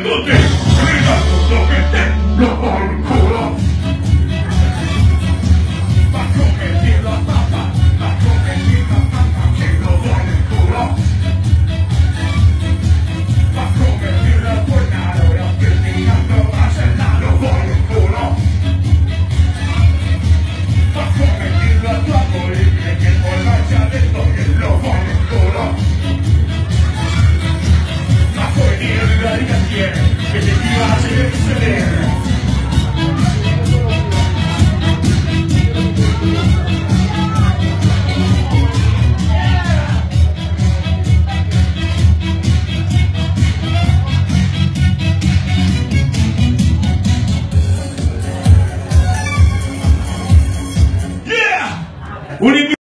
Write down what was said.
tutti, grida tutto che te lo vuoi in culo. Ma come ti la papà, ma come ti la papà che lo vuoi in culo. Ma come ti la puoi dare, ho cristicato, ma se la lo vuoi in culo. Ma come ti la tua moglie che poi non ci ha detto che lo vuoi in culo. Ma puoi dire la ricattiere che ti piace di sedere. Yeah!